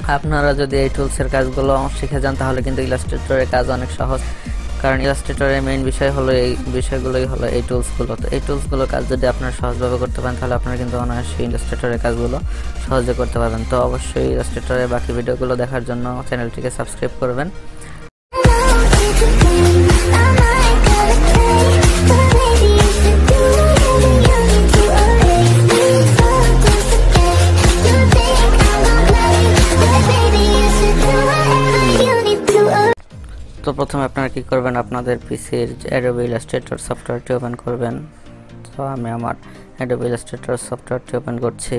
আপনারা যদি এই টুলসের কাজগুলো শিখে যান তাহলে কিন্তু ইলাস্ট্রেটরের কাজ অনেক সহজ, কারণ ইলাস্ট্রেটরের মেইন বিষয় হলো এই বিষয়গুলোই হলো এই টুলসগুলো। তো এই টুলসগুলোর কাজ যদি আপনারা সহজভাবে করতে পারেন তাহলে আপনারা কিন্তু অনায়াসেই ইলাস্ট্রেটরের কাজগুলো সহজে করতে পারবেন। তো অবশ্যই ইলাস্ট্রেটরের বাকি ভিডিওগুলো দেখার জন্য চ্যানেলটিকে সাবস্ক্রাইব করবেন। তো প্রথমে আপনারা কি করবেন, আপনাদের পিসির Adobe Illustrator সফটওয়্যারটি ওপেন করবেন। তো আমি আমার Adobe Illustrator সফটওয়্যারটি ওপেন করছি।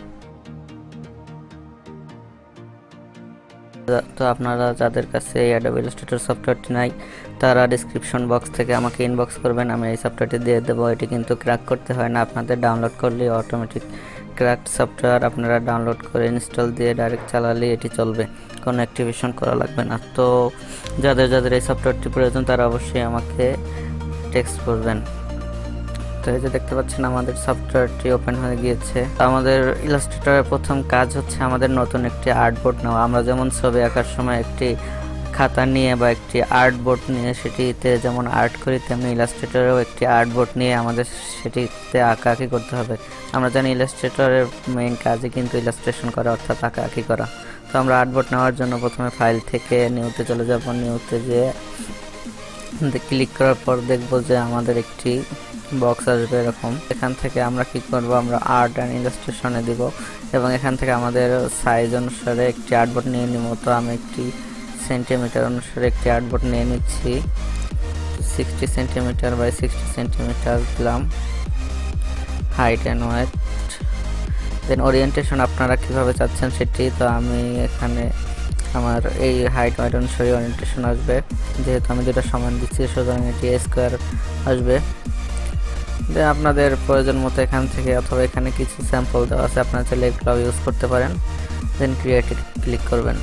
তো আপনারা যাদের কাছে এই Adobe Illustrator সফটওয়্যারটি নাই তারা ডেসক্রিপশন বক্স থেকে আমাকে ইনবক্স করবেন, আমি এই সফটওয়্যারটি দিয়ে দেবো। এটি কিন্তু ক্র্যাক করতে হয় না, আপনাদের ডাউনলোড করলে অটোমেটিক ক্র্যাক সফটওয়্যার আপনারা ডাউনলোড করে ইনস্টল দিয়ে ডাইরেক্ট চালালে এটি চলবে, কোনো অ্যাক্টিভেশন করা লাগবে না। তো যাদের এই সফটওয়্যারটি প্রয়োজন তারা অবশ্যই আমাকে টেক্সট করবেন। তো এই যে দেখতে পাচ্ছেন আমাদের সফটওয়্যারটি ওপেন হয়ে গিয়েছে। আমাদের ইলাস্ট্রেটরের প্রথম কাজ হচ্ছে আমাদের নতুন একটি আর্টবোর্ড নেওয়া। আমরা যেমন ছবি আঁকার সময় একটি খাতা নিয়ে বা একটি আর্টবোর্ড নিয়ে সেটিতে যেমন আর্ট করি, তেমনি ইলাস্ট্রেটরেও একটি আর্টবোর্ড নিয়ে আমাদের সেটিতে আঁকাআঁকি করতে হবে। আমরা জানি ইলাস্ট্রেটরের মেইন কাজই কিন্তু ইলাস্ট্রেশন করা, অর্থাৎ আঁকাআঁকি করা। তো আমরা আর্টবোর্ড নেওয়ার জন্য প্রথমে ফাইল থেকে নিউতে চলে যাব। নিউতে যে ক্লিক করার পর দেখব যে আমাদের একটি বক্স আসবে এরকম। এখান থেকে আমরা কি করব, আমরা আর্ট অ্যান্ড ইলাস্ট্রেশনে দিব এবং এখান থেকে আমাদের সাইজ অনুসারে একটি আর্টবোর্ড নিয়ে নিব। তো আমি একটি সেন্টিমিটার অনুসারে একটি আর্টবোর্ড নিয়ে নিচ্ছি। 60 সেন্টিমিটার বাই 60 সেন্টিমিটার দিলাম height and weight. Then orientation আপনারা কিভাবে চাচ্ছেন সেটি, তো আমি এখানে আমার এই হাইট ওয়েট অনুসারে ওরিয়েন্টেশন আসবে, যেহেতু আমি যেটা সমান দিচ্ছি সুতরাং এটি স্কোয়ার আসবে। দেন আপনাদের প্রয়োজন মতো এখান থেকে অথবা এখানে কিছু স্যাম্পল দেওয়া আছে, আপনারা চাইলে এগুলো ইউজ করতে পারেন। দেন ক্রিয়েটে ক্লিক করবেন।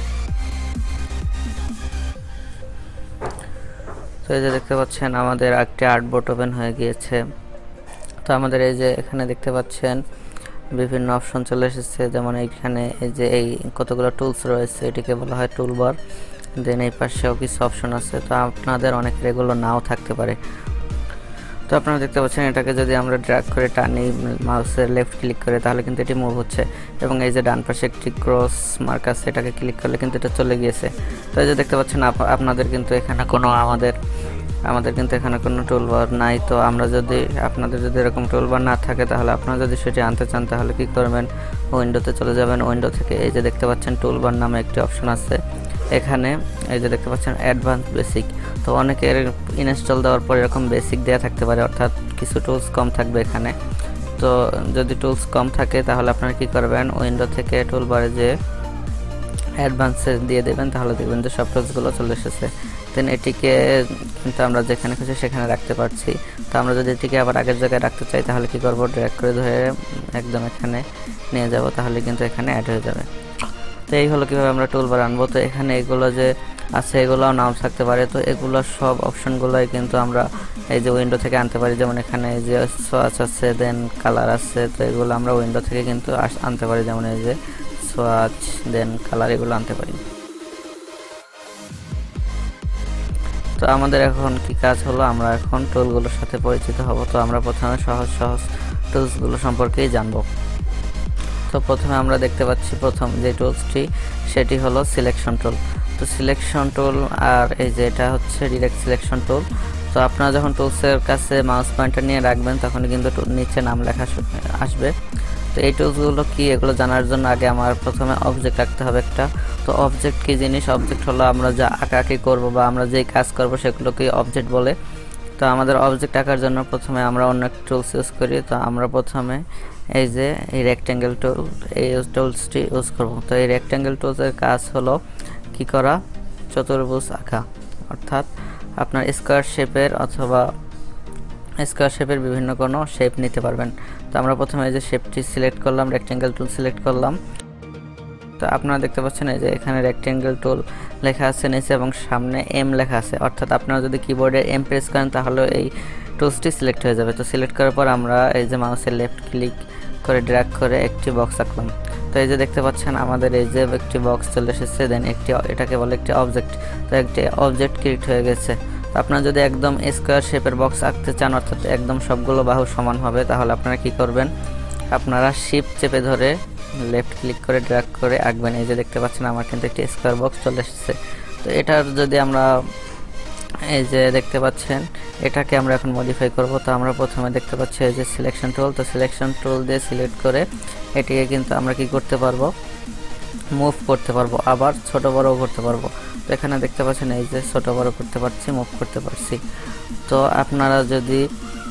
তো এই যে দেখতে পাচ্ছেন আমাদের একটি আর্টবোর্ড ওপেন হয়ে গিয়েছে। তো আমাদের এই যে এখানে দেখতে পাচ্ছেন বিভিন্ন অপশন চলে এসেছে, যেমন এইখানে এই যে এই কতগুলো টুলস রয়েছে এটিকে বলা হয় টুলবার। দেন এই পাশেও কিছু অপশন আছে, তো আপনাদের অনেকের এগুলো নাও থাকতে পারে। তো আপনারা দেখতে পাচ্ছেন এটাকে যদি আমরা ড্র্যাগ করে টানি মাউসের লেফট ক্লিক করে তাহলে কিন্তু এটি মুভ হচ্ছে, এবং এই যে ডান পাশে একটি ক্রস মার্ক আছে এটাকে ক্লিক করলে কিন্তু এটা চলে গিয়েছে। তো এই যে দেখতে পাচ্ছেন আপনাদের কিন্তু এখানে কোনো আমাদের কিন্তু এখানে কোনো টুলবার নাই। তো আমরা যদি আপনাদের যদি এরকম টুলবার না থাকে তাহলে আপনারা যদি সেটি আনতে চান তাহলে কি করবেন, উইন্ডোতে চলে যাবেন। উইন্ডো থেকে এই যে দেখতে পাচ্ছেন টুলবার নামে একটি অপশন আছে, এখানে এই যে দেখতে পাচ্ছেন অ্যাডভান্স বেসিক। তো অনেকের ইনস্টল দেওয়ার পর এরকম বেসিক দেওয়া থাকতে পারে, অর্থাৎ কিছু টুলস কম থাকবে এখানে। তো যদি টুলস কম থাকে তাহলে আপনারা কি করবেন, উইন্ডো থেকে টুলবারে যে অ্যাডভান্সে দিয়ে দেবেন, তাহলে দেখবেন যে সব টুলসগুলো চলে এসেছে। দেন এটিকে কিন্তু আমরা যেখানে খুশি সেখানে রাখতে পারছি। তো আমরা যদি এটিকে আবার আগের জায়গায় রাখতে চাই তাহলে কি করব, ড্র্যাগ করে ধরে একদম এখানে নিয়ে যাব, তাহলে কিন্তু এখানে অ্যাড হয়ে যাবে। তো এই হলো কীভাবে আমরা টুলবার আনবো। তো এখানে এগুলো যে আছে এগুলোও নাম থাকতে পারে, তো এগুলো সব অপশনগুলোই কিন্তু আমরা এই যে উইন্ডো থেকে আনতে পারি। যেমন এখানে এই যে সোয়াচ আছে, দেন কালার আছে, তো এগুলো আমরা উইন্ডো থেকে কিন্তু আনতে পারি, যেমন এই যে সোয়াচ দেন কালার এগুলো আনতে পারি। তো আমাদের এখন কি কাজ হলো, আমরা এখন টুলগুলোর সাথে পরিচিত হব। তো আমরা প্রথমে সহজ টুলসগুলো সম্পর্কেই জানবো। তো প্রথমে আমরা দেখতে পাচ্ছি প্রথম যে টুলসটি সেটি হলো সিলেকশন টুল। তো সিলেকশন টুল আর এই যে এটা হচ্ছে ডিরেক্ট সিলেকশন টুল। তো আপনারা যখন টুলসের কাছে মাউস পয়েন্টার নিয়ে রাখবেন তখন কিন্তু নিচে নাম লেখা আসবে। তো এই টুলসগুলো কি এগুলো জানার জন্য আগে আমার প্রথমে অবজেক্ট রাখতে হবে একটা। তো অবজেক্ট কি জিনিস, অবজেক্ট হলো আমরা যা আঁকাআঁকি করব বা আমরা যেই কাজ করব সেগুলোকে অবজেক্ট বলে। তো আমাদের অবজেক্ট আঁকার জন্য প্রথমে আমরা অন্য একটা টুলস ইউজ করি। তো আমরা প্রথমে এই যে এই রেক্ট্যাঙ্গেল টুল, এই টুলসটি ইউজ করব। তো এই রেক্ট্যাঙ্গেল টুলসের কাজ হলো কি করা, চতুর্ভুজ আঁকা, অর্থাৎ আপনার স্কোয়ার শেপের অথবা স্কোয়ার শেপের বিভিন্ন কোনো শেপ নিতে পারবেন। তো আমরা প্রথমে এই যে শেপটি সিলেক্ট করলাম, রেক্ট্যাঙ্গেল টুল সিলেক্ট করলাম। তো আপনারা দেখতে পাচ্ছেন এই যে এখানে রেক্ট্যাঙ্গেল টুল লেখা আছে নিচে এবং সামনে এম লেখা আছে, অর্থাৎ আপনারা যদি কিবোর্ডে এম প্রেস করেন তাহলে এই টুলসটি সিলেক্ট হয়ে যাবে। তো সিলেক্ট করার পর আমরা এই যে মাউসের লেফট ক্লিক করে ড্র্যাগ করে একটি বক্স আঁকলাম। তো এই যে দেখতে পাচ্ছেন আমাদের এই যে একটি বক্স চলে এসেছে, দেন একটি এটাকে বলে একটি অবজেক্ট। তো একটি অবজেক্ট ক্রিয়েট হয়ে গেছে। তো আপনারা যদি একদম স্কোয়ার শেপের বক্স আঁকতে চান, অর্থাৎ একদম সবগুলো বাহু সমান হবে, তাহলে আপনারা কি করবেন, আপনারা শিফট চেপে ধরে লেফট ক্লিক করে ড্র্যাগ করে আঁকবেন। এই যে দেখতে পাচ্ছেন আমার কিন্তু একটি স্কোয়ার বক্স চলে এসেছে। তো এটার যদি আমরা এই যে দেখতে পাচ্ছেন এটাকে আমরা এখন মডিফাই করব। তো আমরা প্রথমে দেখতে পাচ্ছি এই যে সিলেকশন টুল, তো সিলেকশন টুল দিয়ে সিলেক্ট করে এটিকে কিন্তু আমরা কি করতে পারবো, মুভ করতে পারবো, আবার ছোট বড়ও করতে পারবো। তো এখানে দেখতে পাচ্ছেন এই যে ছোট বড় করতে পারছি, মুভ করতে পারছি। তো আপনারা যদি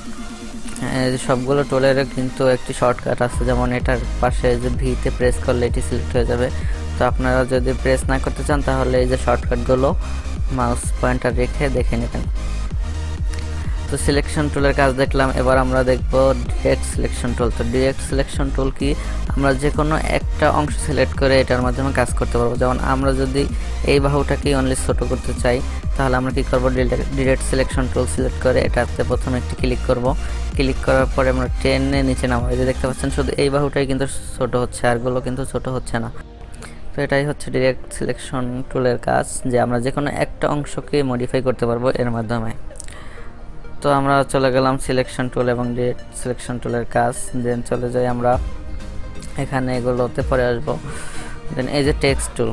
সবগুলো টুলের কিন্তু একটি শর্টকাট আছে, যেমন এটার পাশে যে ভিতে প্রেস করলে এটি সিলেক্ট হয়ে যাবে। তো আপনারা যদি প্রেস না করতে চান তাহলে এই যে শর্টকাটগুলো মাউস পয়েন্টার রেখে দেখে নেবেন। তো সিলেকশন টুলের কাজ দেখলাম, এবার আমরা দেখব ডিরেক্ট সিলেকশন টুল। তো ডিরেক্ট সিলেকশন টুল কি, আমরা যে কোনো একটা অংশ সিলেক্ট করে এটার মাধ্যমে কাজ করতে পারবো। যেমন আমরা যদি এই বাহুটাকে অনলি ছোট করতে চাই তাহলে আমরা কি করব, ডিরেক্ট সিলেকশন টুল সিলেক্ট করে এটাতে প্রথমে একটি ক্লিক করব। ক্লিক করার পরে আমরা টেনে নিচে নামাবো। এই যে দেখতে পাচ্ছেন শুধু এই বাহুটাই কিন্তু ছোট হচ্ছে, আরগুলো কিন্তু ছোট হচ্ছে না। তো এটাই হচ্ছে ডিরেক্ট সিলেকশন টুলের কাজ, যে আমরা যে কোনো একটা অংশকে মডিফাই করতে পারবো এর মাধ্যমে। তো আমরা চলে গেলাম সিলেকশন টুল এবং ডিরেক্ট সিলেকশন টুলের কাজ। দেন চলে যাই আমরা এখানে এগুলোতে পরে আসবো। দেন এই যে টেক্সট টুল,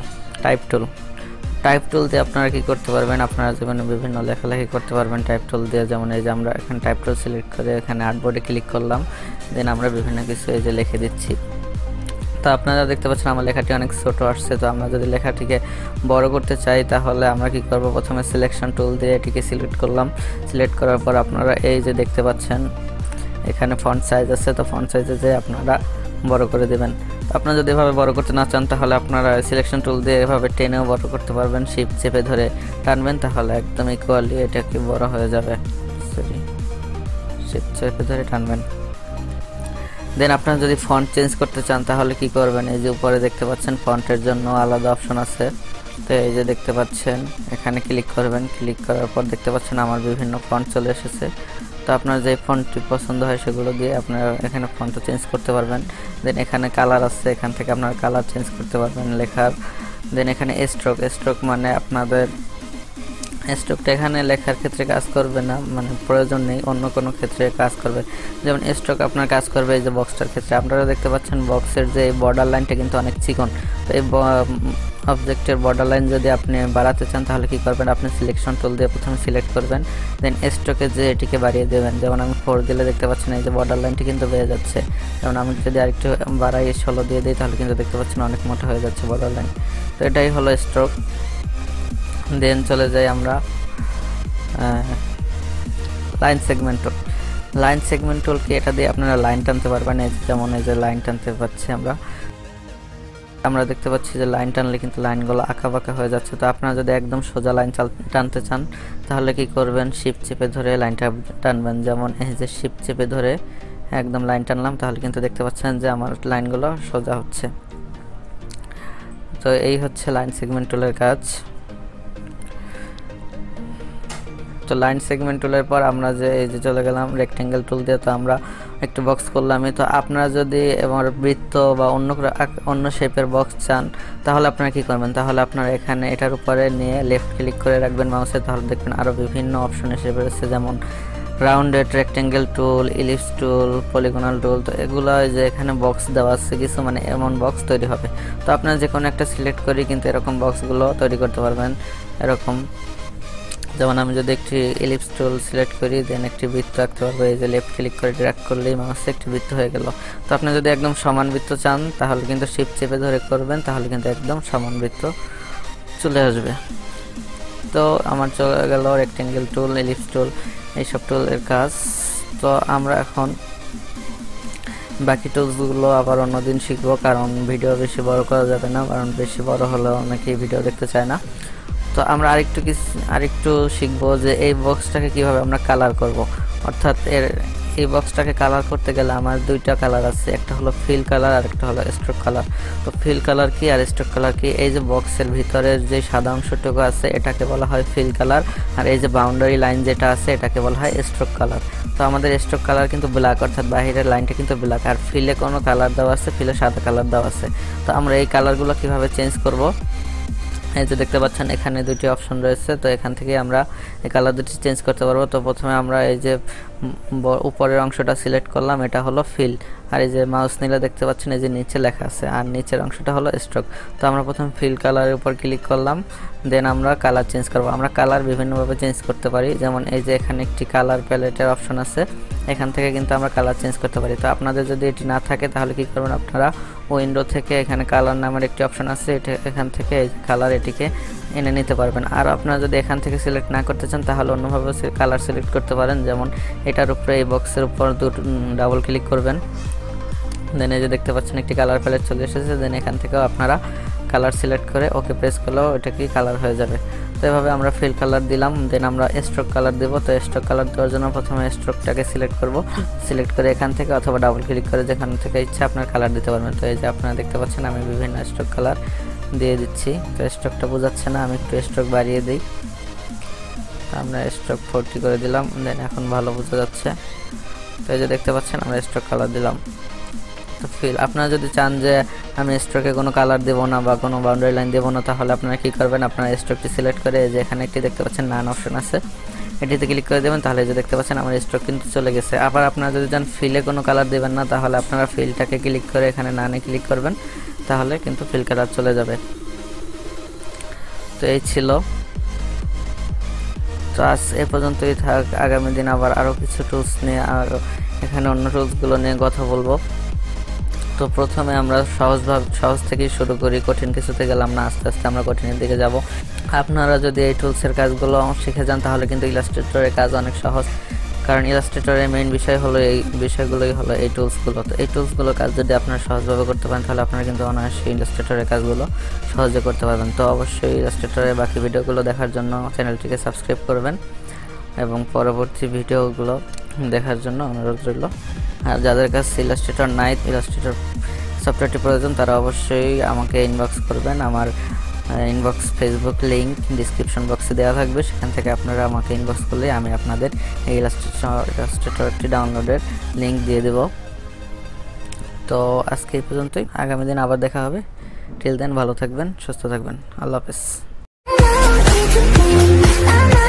টাইপ টুল দিয়ে আপনারা কি করতে পারবেন, আপনারা যেমন বিভিন্ন লেখালেখি করতে পারবেন টাইপ টুল দিয়ে। যেমন এই যে আমরা এখানে টাইপ টুল সিলেক্ট করে এখানে আর্টবোর্ডে ক্লিক করলাম, দেন আমরা বিভিন্ন কিছু এই যে লিখে দিচ্ছি। তো আপনারা দেখতে পাচ্ছেন আমার লেখাটি অনেক ছোট আসছে। তো আমরা যদি লেখাটিকে বড় করতে চাই তাহলে আমরা কি করব, প্রথমে সিলেকশন টুল দিয়ে এটিকে সিলেক্ট করলাম। সিলেক্ট করার পর আপনারা এই যে দেখতে পাচ্ছেন এখানে ফন্ট সাইজ আছে, তো ফন্ট সাইজে যে আপনারা বড় করে দেবেন। আপনারা যদি এভাবে বড় করতে না চান তাহলে আপনারা সিলেকশন টুল দিয়ে এভাবে টেনেও বড় করতে পারবেন, শিফট চেপে ধরে টানবেন তাহলে একদম ইকুয়ালি এটাকে বড় হয়ে যাবে। শিফট চেপে ধরে টানবেন। দেন আপনারা যদি ফন্ট চেঞ্জ করতে চান তাহলে কি করবেন, এই যে উপরে দেখতে পাচ্ছেন ফন্টের জন্য আলাদা অপশন আছে। তো এই যে দেখতে পাচ্ছেন এখানে ক্লিক করবেন। ক্লিক করার পর দেখতে পাচ্ছেন আমার বিভিন্ন ফন্ট চলে এসেছে। তো আপনার যে ফন্টটি পছন্দ হয় সেগুলো দিয়ে আপনারা এখানে ফন্টও চেঞ্জ করতে পারবেন। দেন এখানে কালার আছে, এখান থেকে আপনারা কালার চেঞ্জ করতে পারবেন লেখার। দেন এখানে স্ট্রোক মানে আপনাদের স্ট্রোকটা এখানে লেখার ক্ষেত্রে কাজ করবে না, মানে প্রয়োজন নেই, অন্য কোনো ক্ষেত্রে কাজ করবে। যেমন স্ট্রোক আপনার কাজ করবে এই যে বক্সটার ক্ষেত্রে। আপনারা দেখতে পাচ্ছেন বক্সের যে বর্ডার লাইনটা কিন্তু অনেক চিকন। তো এই অবজেক্টের বর্ডার লাইন যদি আপনি বাড়াতে চান তাহলে কি করবেন, আপনি সিলেকশন টুল দিয়ে প্রথমে সিলেক্ট করবেন, দেন স্ট্রোকে যে এটিকে বাড়িয়ে দেবেন। যেমন আমি 4 দিলে দেখতে পাচ্ছেন এই যে বর্ডার লাইনটি কিন্তু বেড়ে যাচ্ছে। যেমন আমি যদি আরেকটু বাড়াই 16 দিয়ে দিই তাহলে কিন্তু দেখতে পাচ্ছেন অনেক মোটা হয়ে যাচ্ছে বর্ডার লাইন। তো এটাই হলো স্ট্রোক। দেন চলে যাই আমরা লাইন সেগমেন্ট টুল কি, এটা দিয়ে আপনারা লাইন টানতে পারবেন। যেমন এই যে লাইন টানতে পাচ্ছি আমরা দেখতে পাচ্ছি যে লাইন টানলে কিন্তু লাইনগুলো আঁকা বাঁকা হয়ে যাচ্ছে। তো আপনারা যদি একদম সোজা লাইন টানতে চান তাহলে কি করবেন, শিফট চেপে ধরে লাইনটা টানবেন। যেমন এই যে শিফট চেপে ধরে একদম লাইন টানলাম তাহলে কিন্তু দেখতে পাচ্ছেন যে আমার লাইনগুলো সোজা হচ্ছে। তো এই হচ্ছে লাইন সেগমেন্ট টুলের কাজ। তো লাইন সেগমেন্ট টুলের পর আমরা যে এই যে চলে গেলাম রেক্টেঙ্গেল টুল দিয়ে। তো আমরা একটু বক্স করলামই। তো আপনারা যদি এবং বৃত্ত বা অন্য শেপের বক্স চান তাহলে আপনারা কি করবেন, তাহলে আপনারা এখানে এটার উপরে নিয়ে লেফট ক্লিক করে রাখবেন মাউসে, তাহলে দেখবেন আরও বিভিন্ন অপশন এসে পড়েছে, যেমন rounded, rectangle tool, ellipse tool, polygonal tool. তো এগুলো যে এখানে বক্স দেওয়া আছে কিছু, মানে এমন বক্স তৈরি হবে। তো আপনারা যে কোনো একটা সিলেক্ট করি কিন্তু এরকম বক্সগুলো তৈরি করতে পারবেন। এরকম যেমন আমি যদি একটি ইলিপস টুল সিলেক্ট করি, দেন একটি বৃত্ত আঁকতে পারবো। এই যে লেফট ক্লিক করে ড্র্যাগ করলেই মাউসে একটি বৃত্ত হয়ে গেল। তো আপনি যদি একদম সমান বৃত্ত চান তাহলে কিন্তু শিফট চেপে ধরে করবেন, তাহলে কিন্তু একদম সমান বৃত্ত চলে আসবে। তো আমার চলে গেল রেক্টেঙ্গেল টুল, ইলিপস টুল, এইসব টুলের কাজ। তো আমরা এখন বাকি টুলসগুলো আবার অন্যদিন শিখবো, কারণ ভিডিও বেশি বড় করা যাবে না, কারণ বেশি বড় হলে অনেকেই ভিডিও দেখতে চায় না। তো আমরা আরেকটু শিখবো যে এই বক্সটাকে কিভাবে আমরা কালার করব, অর্থাৎ এই বক্সটাকে কালার করতে গেলে আমার দুইটা কালার আছে, একটা হলো ফিল কালার আর একটা হলো স্ট্রোক কালার। তো ফিল কালার কি আর স্ট্রোক কালার কি? এই যে বক্সের ভিতরের যে সাদা অংশটুকু আছে এটাকে বলা হয় ফিল কালার, আর এই যে বাউন্ডারি লাইন যেটা আছে এটাকে বলা হয় স্ট্রোক কালার। তো আমাদের স্ট্রোক কালার কিন্তু ব্ল্যাক, অর্থাৎ বাহিরের লাইনটা কিন্তু ব্ল্যাক, আর ফিলে কোনো কালার দেওয়া আছে, ফিলে সাদা কালার দেওয়া আছে। তো আমরা এই কালারগুলো কিভাবে চেঞ্জ করব? এই যে দেখতে পাচ্ছেন এখানে দুটি অপশন রয়েছে, তো এখান থেকে আমরা এই কালার দুটি চেঞ্জ করতে পারবো। তো প্রথমে আমরা এই যে উপরের অংশটা সিলেক্ট করলাম, এটা হলো ফিল, আর এই যে মাউস নিলে দেখতে পাচ্ছেন এই যে নিচে লেখা আছে, আর নিচের অংশটা হলো স্ট্রোক। তো আমরা প্রথমে ফিল কালারের উপর ক্লিক করলাম, দেন আমরা কালার চেঞ্জ করব। আমরা কালার বিভিন্নভাবে চেঞ্জ করতে পারি, যেমন এই যে এখানে একটি কালার প্যালেটের অপশন আছে, এখান থেকে কিন্তু আমরা কালার চেঞ্জ করতে পারি। তো আপনাদের যদি এটি না থাকে তাহলে কি করবেন, আপনারা উইন্ডো থেকে এখানে কালার নামের একটি অপশন আছে, এখান থেকে এই কালার এটিকে এনে নিতে পারবেন। আর আপনারা যদি এখান থেকে সিলেক্ট না করতে চান তাহলে অন্যভাবে কালার সিলেক্ট করতে পারেন, যেমন এটার উপরে এই বক্সের উপর ডাবল ক্লিক করবেন, দেন এই যে দেখতে পাচ্ছেন একটি কালার প্যালেট চলে এসেছে, দেন এখান থেকেও আপনারা কালার সিলেক্ট করে ওকে প্রেস করলেও এটা কি কালার হয়ে যাবে। তো এভাবে আমরা ফিল কালার দিলাম, দেন আমরা স্ট্রোক কালার দেব। তো স্ট্রোক কালার দেওয়ার জন্য প্রথমে স্ট্রোকটাকে সিলেক্ট করব, সিলেক্ট করে এখান থেকে অথবা ডাবল ক্লিক করে যেখান থেকে ইচ্ছা আপনার কালার দিতে পারবেন। তো এই যে আপনারা দেখতে পাচ্ছেন আমি বিভিন্ন স্ট্রোক কালার দিয়ে দিচ্ছি। তো স্ট্রোকটা বোঝাচ্ছে না, আমি একটু স্ট্রোক বাড়িয়ে দিই, আমরা স্ট্রোক 40 করে দিলাম, দেন এখন ভালো বোঝা যাচ্ছে। তো এই যে দেখতে পাচ্ছেন আমরা স্ট্রোক কালার দিলাম। তো ফিল আপনারা যদি চান যে আমি স্ট্রোকে কোনো কালার দেবো না বা কোনো বাউন্ডারি লাইন দেবো না, তাহলে আপনারা কি করবেন, আপনারা স্ট্রোকটি সিলেক্ট করে যে এখানে একটি দেখতে পাচ্ছেন নান অপশন আছে, এটিতে ক্লিক করে দেবেন, তাহলে যে দেখতে পাচ্ছেন আমার স্ট্রোক কিন্তু চলে গেছে। আবার আপনারা যদি চান ফিলে কোনো কালার দেবেন না, তাহলে আপনারা ফিলটাকে ক্লিক করে এখানে নানে ক্লিক করবেন, তাহলে কিন্তু ফিল কালার চলে যাবে। তো এই ছিল, তো আজ এ পর্যন্তই থাক। আগামী দিন আবার আরও কিছু টুলস নিয়ে আর এখানে অন্য টুলসগুলো নিয়ে কথা বলবো। তো প্রথমে আমরা সহজ থেকেই শুরু করি, কঠিন কিছুতে গেলাম না, আস্তে আস্তে আমরা কঠিনের দিকে যাব। আপনারা যদি এই টুলসের কাজগুলো শিখে যান তাহলে কিন্তু ইলাস্ট্রেটরের কাজ অনেক সহজ, কারণ ইলাস্ট্রেটরের মেইন বিষয় হলো এই বিষয়গুলোই হলো এই টুলসগুলো। তো এই টুলসগুলোর কাজ যদি আপনারা সহজভাবে করতে পারেন তাহলে আপনারা কিন্তু অনায়াসে ইলাস্ট্রেটরের কাজগুলো সহজে করতে পারবেন। তো অবশ্যই ইলাস্ট্রেটরের বাকি ভিডিওগুলো দেখার জন্য চ্যানেলটিকে সাবস্ক্রাইব করবেন এবং পরবর্তী ভিডিওগুলো দেখার জন্য অনুরোধ রইল। আর যাদের কাছে ইলাস্ট্রেটর নাই, ইলাস্ট্রেটর সফটওয়্যারটি প্রয়োজন, তারা অবশ্যই আমাকে ইনবক্স করবেন। আমার ইনবক্স ফেসবুক লিঙ্ক ডিসক্রিপশন বক্সে দেওয়া থাকবে, সেখান থেকে আপনারা আমাকে ইনবক্স করলে আমি আপনাদের এই ইলাস্ট্রেটরটি ডাউনলোডের লিঙ্ক দিয়ে দেব। তো আজকে এই পর্যন্তই, আগামী দিন আবার দেখা হবে। টিল দেন ভালো থাকবেন, সুস্থ থাকবেন, আল্লাহ হাফেজ।